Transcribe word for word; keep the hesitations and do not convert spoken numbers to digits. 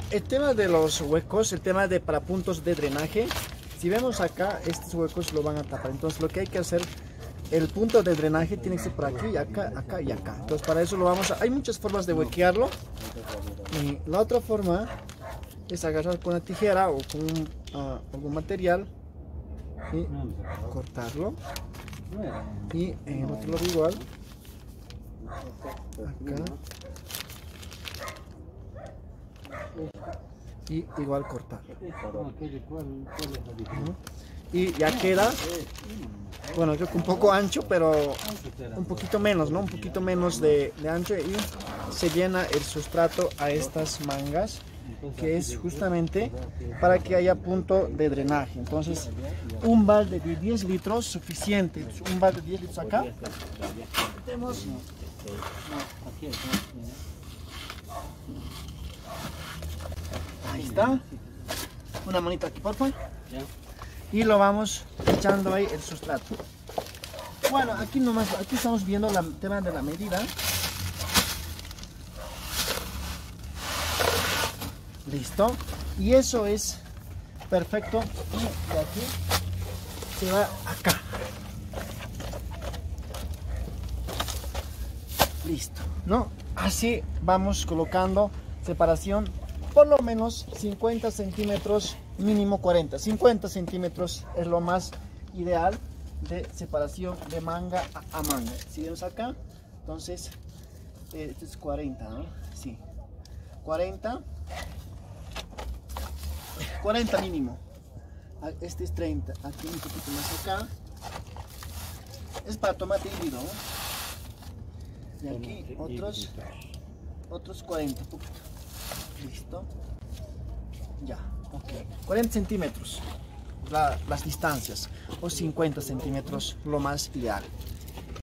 el tema de los huecos, el tema de para puntos de drenaje, si vemos acá, estos huecos lo van a tapar. Entonces lo que hay que hacer, el punto de drenaje tiene que ser por aquí, acá, acá y acá. Entonces para eso lo vamos a... Hay muchas formas de huequearlo. Y la otra forma es agarrar con una tijera o con un, uh, algún material y cortarlo. Y en el otro lado igual. Acá. Y igual cortar. Y ya queda, bueno, creo que un poco ancho, pero un poquito menos, ¿no? Un poquito menos de, de ancho, y se llena el sustrato a estas mangas, que es justamente para que haya punto de drenaje. Entonces, un balde de diez litros suficiente. Un balde de diez litros acá. Metemos. Ahí está. Una manita aquí, por favor. Y lo vamos echando ahí el sustrato. Bueno, aquí nomás, aquí estamos viendo el tema de la medida. Listo. Y eso es perfecto. Y de aquí se va acá. Listo, ¿no? Así vamos colocando separación, por lo menos cincuenta centímetros, mínimo cuarenta. cincuenta centímetros es lo más ideal de separación de manga a, a manga. Si vemos acá, entonces, eh, este es cuarenta, ¿no? Sí, cuarenta. cuarenta mínimo. Este es treinta. Aquí un poquito más acá. Es para tomate híbrido, ¿no? Y aquí otros, otros cuarenta, poquito. Listo. Ya, ok. cuarenta centímetros la, las distancias, o cincuenta centímetros lo más ideal.